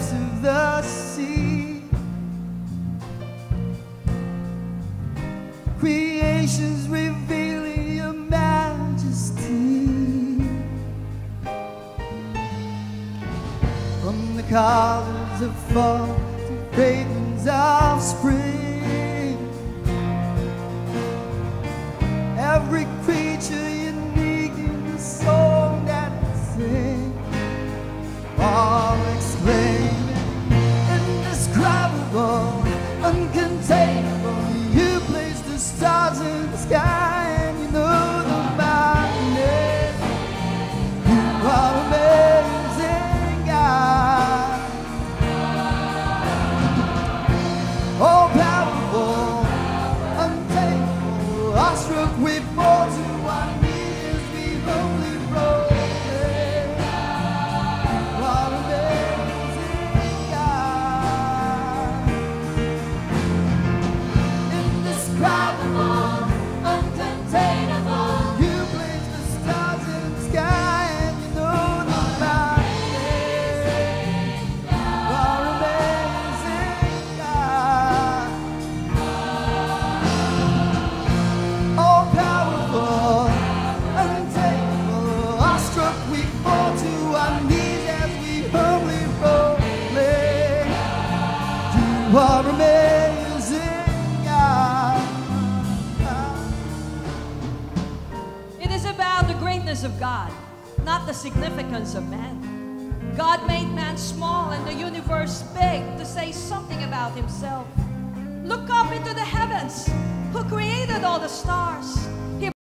depths of the sea. Creation's revealing your majesty. From the colors of fall to fragrance of spring, every creature unique in the song that we sing, all exclaiming, indescribable, uncontainable. You place the stars in the sky, and you know the madness. You are amazing, God. All powerful, untamable, awestruck, we fall to our knees, we humbly proclaim. You are amazing, God. Indescribable, uncontainable. You place the stars in the sky, and you know the madness. You are amazing, God. All powerful, untamable, awestruck, we fall to our knees as we humbly proclaim. You are amazing, God. It is about the greatness of God, not the significance of man. God made man small and the universe big to say something about himself. Look up into the heavens. Who created all the stars?